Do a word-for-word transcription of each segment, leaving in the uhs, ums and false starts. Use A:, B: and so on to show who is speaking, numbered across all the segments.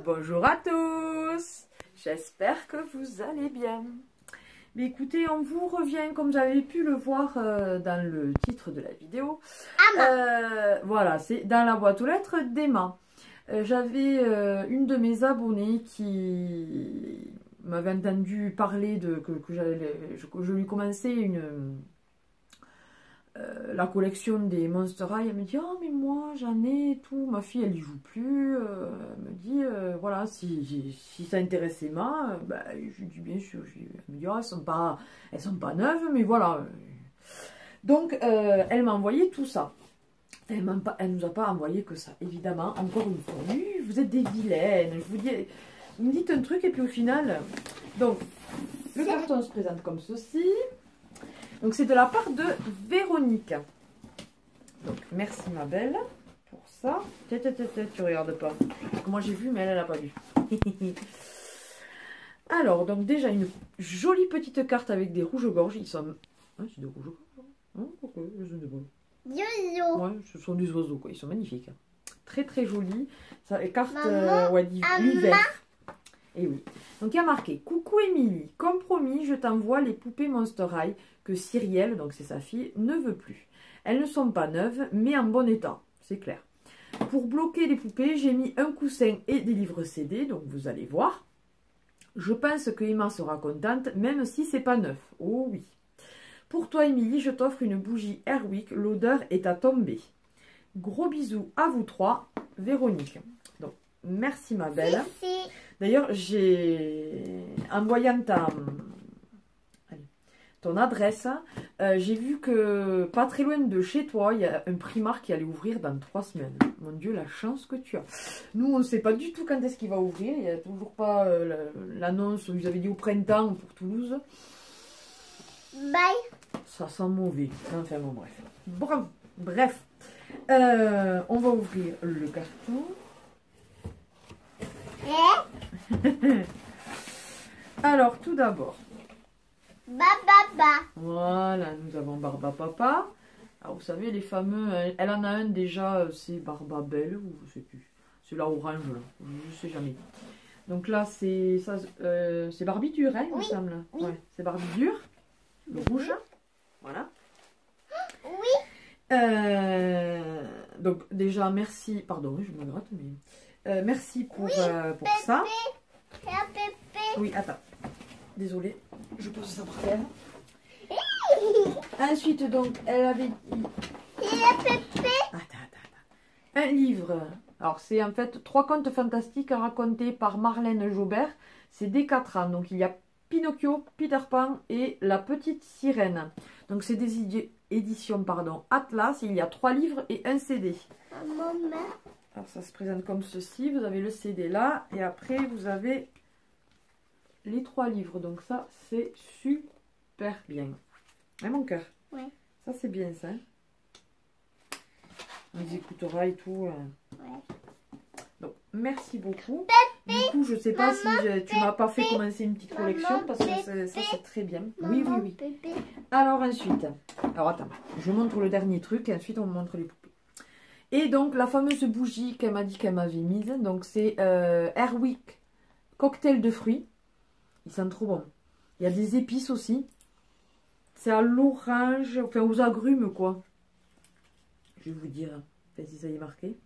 A: Bonjour à tous. J'espère que vous allez bien. Mais écoutez, on vous revient, comme vous avez pu le voir euh, dans le titre de la vidéo. Euh, voilà, c'est dans la boîte aux lettres d'Emma. Euh, J'avais euh, une de mes abonnées qui m'avait entendu parler de que, que, je, que je lui commençais une... Euh, la collection des Monster High. Elle me dit, oh mais moi j'en ai et tout, ma fille elle y joue plus, euh, elle me dit euh, voilà, si, si ça intéressait Emma, euh, bah, je lui dis bien sûr. Je lui, elle me dit, oh, elles sont pas elles sont pas neuves, mais voilà. Donc euh, elle m'a envoyé tout ça. Elle m'a pas, elle nous a pas envoyé que ça, évidemment. Encore une fois, oui, vous êtes des vilaines, je vous dis, vous me dites un truc et puis au final, donc le carton se présente comme ceci. Donc c'est de la part de Véronique. Donc merci ma belle pour ça. Tiens, tiens, tiens, tiens, tu regardes pas. Moi j'ai vu mais elle, elle n'a pas vu. Alors donc déjà une jolie petite carte avec des rouges-gorges. Ils sont... Ah, c'est des rouges-gorges. Hein, pourquoi je ne sais pas. Ouais, ce sont des oiseaux quoi. Ils sont magnifiques. Très très jolis. Ça, carte euh, ouais, l'hiver. Et oui. Donc il y a marqué: coucou Émilie, comme promis, je t'envoie les poupées Monster High que Cyrielle, donc c'est sa fille, ne veut plus. Elles ne sont pas neuves, mais en bon état, c'est clair. Pour bloquer les poupées, j'ai mis un coussin et des livres C D, donc vous allez voir. Je pense que Emma sera contente, même si c'est pas neuf. Oh oui. Pour toi Émilie, je t'offre une bougie Airwick, l'odeur est à tomber. Gros bisous à vous trois, Véronique. Donc merci ma belle. D'ailleurs, j'ai en voyant ta ton adresse, euh, j'ai vu que pas très loin de chez toi, il y a un Primark qui allait ouvrir dans trois semaines. Mon Dieu, la chance que tu as. Nous, on ne sait pas du tout quand est-ce qu'il va ouvrir. Il n'y a toujours pas euh, l'annonce, vous avez dit au printemps pour Toulouse.
B: Bye. Ça
A: sent mauvais. Enfin bon, bref. Bref, bref. Euh, on va ouvrir le carton. Alors, tout d'abord.
B: Baba.
A: Voilà, nous avons Barba Papa. Alors, vous savez, les fameux... Elle en a un déjà, c'est Barba Belle, ou je sais plus. C'est la orange, là. Je sais jamais. Donc là, c'est ça, euh, c'est Barbie dur, hein, il me semble.
B: Oui.
A: Ouais, c'est Barbie dur. Le rouge. Voilà.
B: Oui.
A: Euh, donc, déjà, merci. Pardon, je me gratte, mais... Euh, merci pour, oui, euh, pour pépé, ça.
B: Pépé.
A: Oui, attends. Désolée, je pose ça par terre. Ensuite, donc, elle avait dit...
B: Pépé.
A: Attends, attends, attends. Un livre. Alors, c'est en fait trois contes fantastiques racontés par Marlène Jobert. C'est dès quatre ans. Donc, il y a Pinocchio, Peter Pan et La Petite Sirène. Donc, c'est des éditions, pardon, Atlas. Il y a trois livres et un C D.
B: Maman.
A: Alors, ça se présente comme ceci. Vous avez le C D là. Et après, vous avez les trois livres. Donc, ça, c'est super bien. Hein, mon cœur?
B: Ouais.
A: Ça, c'est bien, ça. Hein, on les écoutera et tout. Euh.
B: Ouais.
A: Donc, merci beaucoup.
B: Pépé.
A: Du coup, je sais pas
B: Maman,
A: si je, tu m'as pas fait commencer une petite collection.
B: Maman,
A: parce que ça, ça c'est très bien.
B: Maman,
A: oui, oui, oui.
B: Pépé.
A: Alors, ensuite. Alors, attends. Je montre le dernier truc. Et ensuite, on montre les poupées. Et donc, la fameuse bougie qu'elle m'a dit qu'elle m'avait mise. Donc, c'est euh, Airwick cocktail de fruits. Ils sentent trop bon. Il y a des épices aussi. C'est à l'orange, enfin aux agrumes, quoi. Je vais vous dire, enfin, si ça y est marqué.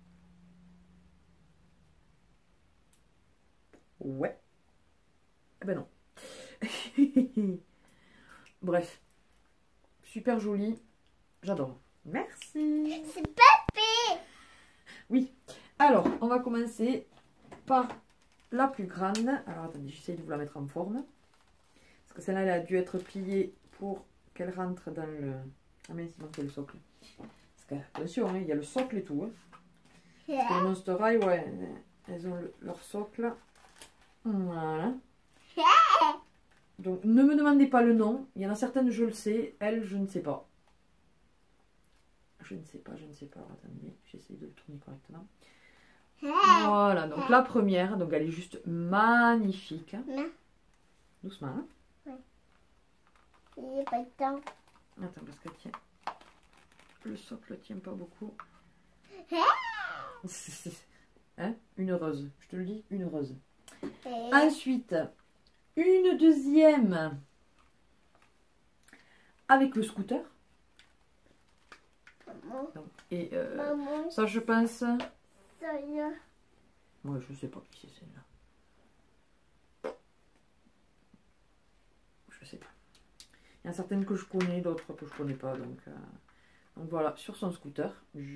A: Ouais. Eh ben non. Bref. Super joli. J'adore. Merci.
B: C'est Pépé.
A: Oui. Alors, on va commencer par la plus grande. Alors, attendez, j'essaie de vous la mettre en forme. Parce que celle-là, elle a dû être pliée pour qu'elle rentre dans le... Ah mais il manquait le socle. Parce que, attention, hein, il y a le socle et tout. Hein. Parce que les Monster High, ouais, elles ont le, leur socle. Voilà. Donc, ne me demandez pas le nom. Il y en a certaines, je le sais. Elle, je ne sais pas. Je ne sais pas, je ne sais pas. Alors, attendez, j'essaie de le tourner correctement. Voilà, donc la première, donc elle est juste magnifique. Doucement, hein.
B: Il n'y a pas de temps.
A: Attends, parce que tiens, le socle tient pas beaucoup. Hein, une heureuse. Je te le dis, une heureuse.
B: Et...
A: Ensuite, une deuxième avec le scooter.
B: Maman.
A: Donc, et euh,
B: Maman.
A: ça, je pense...
B: Ça y est.
A: Moi, je sais pas qui c'est celle-là. Je sais pas. Il y en a certaines que je connais, d'autres que je connais pas. Donc, euh, donc voilà, sur son scooter.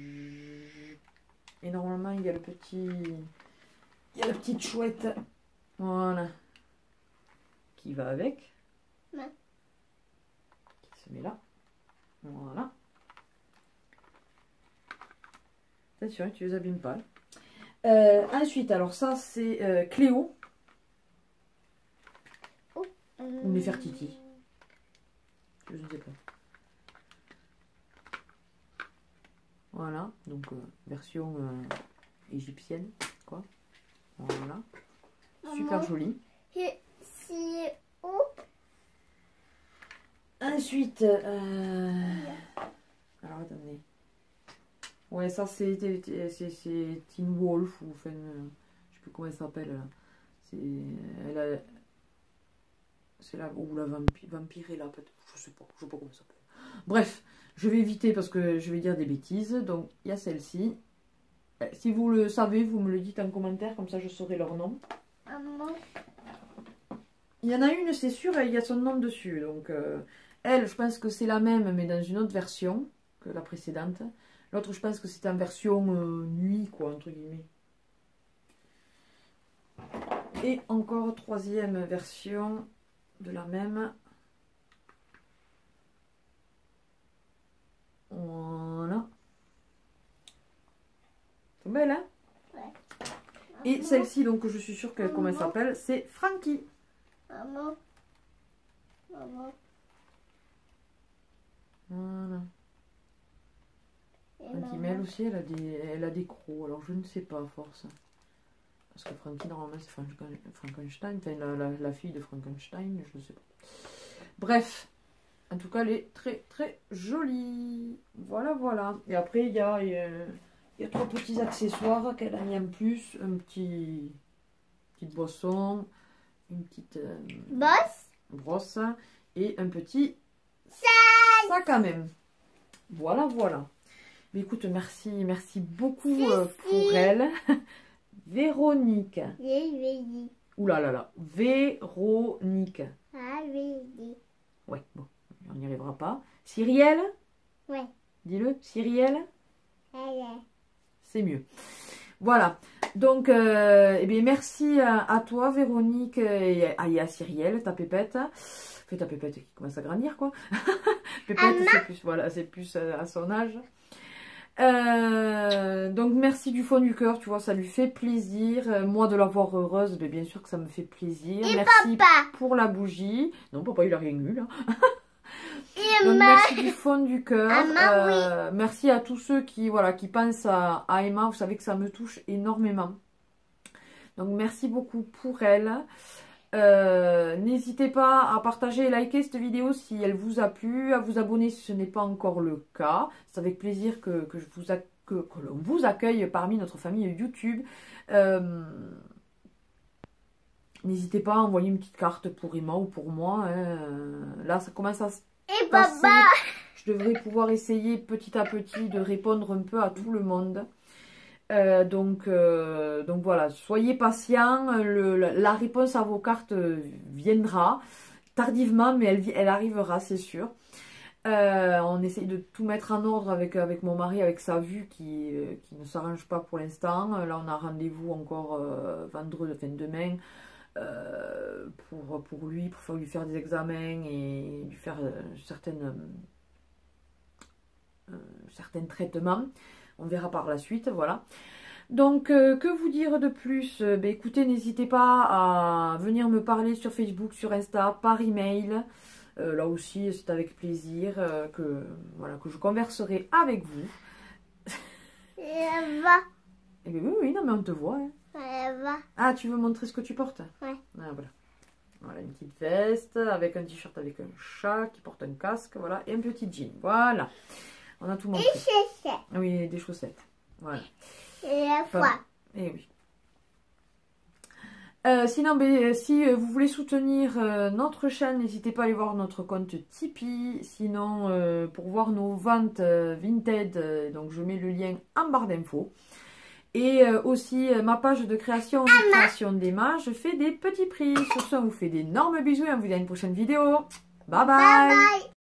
A: Et normalement, il y a le petit... Il y a la petite chouette. Voilà. Qui va avec.
B: Ouais.
A: Qui se met là. Voilà. Attention, tu les abîmes pas. Euh, ensuite, alors ça, c'est euh, Cléo.
B: Oh, euh...
A: Ou Nefertiti. Je ne sais pas. Voilà, donc euh, version euh, égyptienne, quoi. Voilà. Super joli.
B: C'est où?
A: Ensuite, euh... alors attendez. Ouais, ça c'est Teen Wolf ou enfin, euh, je sais plus comment elle s'appelle. C'est elle a, c'est la ou la vampire, vampirella peut-être. Je sais pas, je sais pas comment ça s'appelle. Bref, je vais éviter parce que je vais dire des bêtises. Donc il y a celle-ci. Si vous le savez, vous me le dites en commentaire, comme ça je saurai leur nom.
B: Maman.
A: Il y en a une, c'est sûr, il y a son nom dessus. Donc euh, elle, je pense que c'est la même, mais dans une autre version que la précédente. L'autre, je pense que c'est en version euh, nuit, quoi, entre guillemets. Et encore troisième version de la même. Voilà. C'est belle, hein?
B: Ouais.
A: Et celle-ci, donc, je suis sûre que comment elle s'appelle, c'est Frankie.
B: Maman. Maman.
A: Voilà. Frankie, mais elle aussi, elle a des, elle a des crocs. Alors, je ne sais pas, à force. Parce que Frankie, normalement, c'est Frankenstein. Enfin, la, la, la fille de Frankenstein, je ne sais pas. Bref. En tout cas, elle est très, très jolie. Voilà, voilà. Et après, il y a, il y a, il y a trois petits accessoires qu'elle a mis en plus. Un petit... Petite boisson. Une petite... Euh,
B: Bosse.
A: Brosse. Et un petit...
B: Sac.
A: Sac à même. Voilà, voilà. Mais écoute, merci, merci beaucoup euh, pour elle. Véronique.
B: Véronique.
A: Ouh là là là. Véronique.
B: Ah, Véronique.
A: Ouais, bon, on n'y arrivera pas. Cyrielle.
B: Ouais.
A: Dis-le, Cyrielle.
B: Ouais.
A: C'est mieux. Voilà. Donc, euh, eh bien, merci à, à toi, Véronique, et à, et à Cyrielle, ta pépette. Fais ta pépette qui commence à grandir, quoi. Pépette, c'est plus, voilà, c'est plus euh, à son âge. Euh, donc merci du fond du cœur, tu vois, ça lui fait plaisir. Euh, moi de la voir heureuse, mais bien sûr que ça me fait plaisir.
B: Et
A: merci
B: papa.
A: pour la bougie. Non, papa il a rien eu là.
B: Et
A: donc,
B: ma...
A: merci du fond du cœur.
B: Ah,
A: euh, oui. Merci à tous ceux qui, voilà, qui pensent à, à Emma. Vous savez que ça me touche énormément. Donc merci beaucoup pour elle. Euh, N'hésitez pas à partager et liker cette vidéo si elle vous a plu, à vous abonner si ce n'est pas encore le cas. C'est avec plaisir que, que je vous, que, que l'on vous accueille parmi notre famille YouTube. Euh, N'hésitez pas à envoyer une petite carte pour Emma ou pour moi. Hein. Là, ça commence à se
B: Et
A: passer.
B: papa.
A: Je devrais pouvoir essayer petit à petit de répondre un peu à tout le monde. Euh, donc, euh, donc voilà, soyez patients, le, la réponse à vos cartes viendra tardivement, mais elle, elle arrivera, c'est sûr. Euh, on essaye de tout mettre en ordre avec, avec mon mari, avec sa vue qui, euh, qui ne s'arrange pas pour l'instant. Là, on a rendez-vous encore euh, vendredi, enfin demain, euh, pour, pour lui, pour lui faire des examens et lui faire euh, certaines, euh, certains traitements. On verra par la suite, voilà. Donc, euh, que vous dire de plus? Ben, écoutez, n'hésitez pas à venir me parler sur Facebook, sur Insta, par email. Euh, là aussi, c'est avec plaisir euh, que, voilà, que je converserai avec vous.
B: Elle va.
A: Eh bien, oui, oui, non, mais on te voit. Hein.
B: Elle va.
A: Ah, tu veux montrer ce que tu portes?
B: Ouais.
A: Ah, voilà. Voilà, une petite veste avec un t-shirt avec un chat qui porte un casque, voilà, et un petit jean. Voilà. On a tout montré.
B: Des chaussettes.
A: Oui, des chaussettes. Voilà.
B: Et la
A: Enfin,
B: fois.
A: et oui. Euh, sinon, ben, si vous voulez soutenir euh, notre chaîne, n'hésitez pas à aller voir notre compte Tipeee. Sinon, euh, pour voir nos ventes euh, Vinted, euh, donc je mets le lien en barre d'infos. Et euh, aussi euh, ma page de création, de création d'Emma, je fais des petits prix. Sur ce, on vous fait d'énormes bisous et on vous dit à une prochaine vidéo. Bye bye, bye, bye.